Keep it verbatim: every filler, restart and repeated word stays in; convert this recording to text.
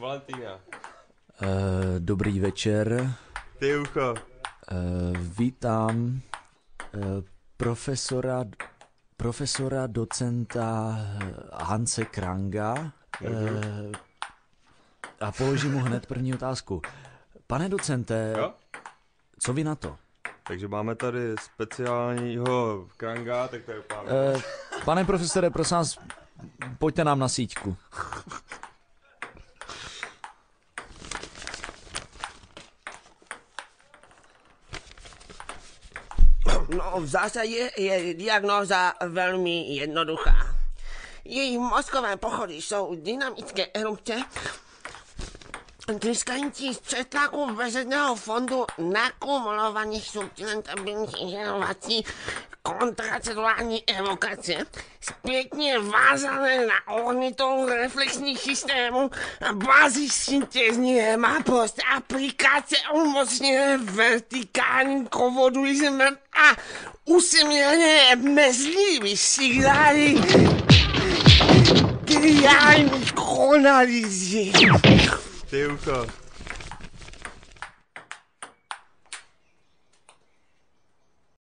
Valentína. Uh, dobrý večer. Ty ucho. Uh, vítám uh, profesora, profesora docenta Hanse Kranga uh, a položím mu hned první otázku. Pane docente, Jo? co vy na to? Takže máme tady speciálního Kranga, tak to je pán. Uh, pane profesore, prosím vás, pojďte nám na síťku. No, v zásadě je diagnóza velmi jednoduchá. Její mozkové pochody jsou dynamické erupce, tryskající z přetlaku veřejného fondu nakumulovaných subtilentabilních inžerovací kontracelulární evokace, zpětně vázané na ornitolu reflexních systémů a bázi syntézní hemapost, aplikace umocněné vertikálním kovodulismem a usměrněné mezlivý signály gliálních konalizí. Ty ucho.